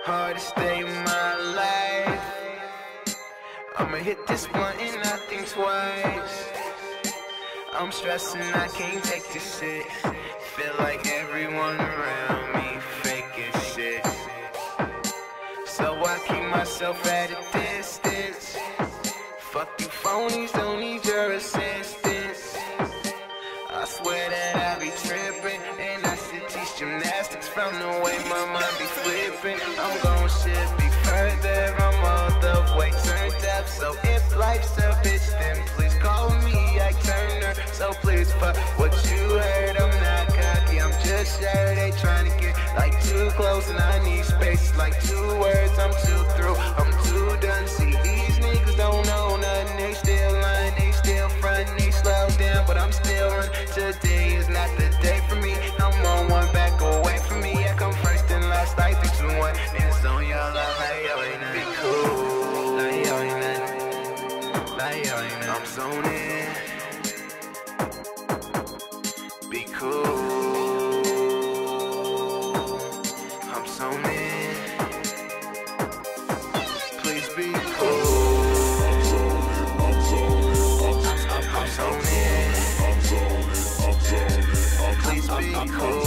hardest day of my life. I'ma hit this blunt and not think twice. I'm stressing, I can't take this shit. Feel like everyone around me faking shit. So I keep myself at a distance. Fuck you phonies, don't need your assistance. I swear that I be tripping, and I should teach gymnastics from the way my mind be flipping. I'm gon' shit be further, I'm all the way turned up. So if life's a bitch, then please call me Ike Turner. So please fuck what you heard, I'm not cocky, I'm just sure they tryna get like too close, and I need space like 2 words. I'm too through, I'm too done. See, these niggas don't know nothing, they still lying, they still frontin', they slow down, but I'm still running. Today is not the day for me, I'm on one back away from me. I come first and last like 3, 2, 1, and it's on y'all like yo ain't nothing. Be cool, like yo ain't nothing, like yo ain't nothing. I'm zoning. Be cool, I'm zoning. Please be cool. I'm zoning. Please be cool.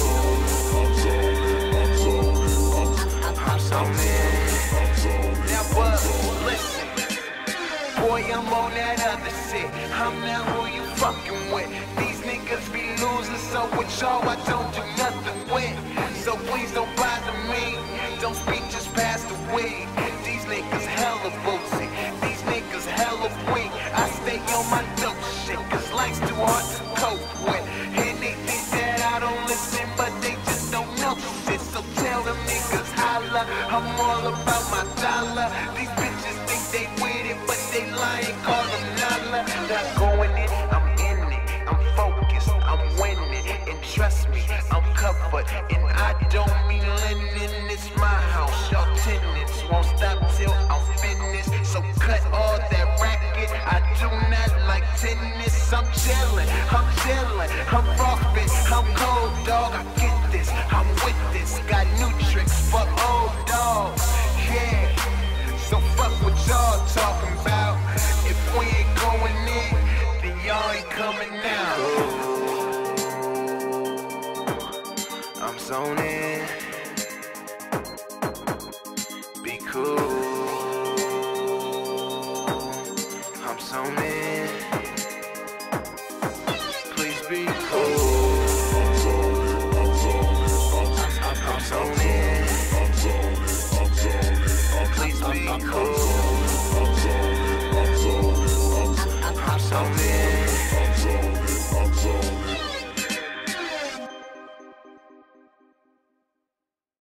I'm zoning. Now what? Listen, boy, I'm on that other shit. I'm not who you fucking with. These niggas be losing, so with y'all I don't do nothing with. So please don't bother me. Don't speak, just pass the weed. These niggas hella boozy. These niggas hella weak. I stay on my dope shit, cause life's too hard to cope with. And they think that I don't listen, but they just don't know shit. So tell them niggas holla, I'm all about my dollar. These bitches think they with it, but they lying, call them nala. Not going in, I'm in it, I'm focused, I'm winning. And trust me, I'm covered, and I don't mean linen. It's my house, y'all tenants won't stop till I'm finished. So cut all that racket, I do not like tennis. I'm chillin', I'm rockin', I'm cold dog. I get this, I'm with this. Got new tricks for old dogs, yeah. So fuck what y'all talking about. If we ain't going in, then y'all ain't coming out. I'm zoning. Be cool. I'm zoning. Please be cool. I'm zoning. Please be cool. I'm zoning.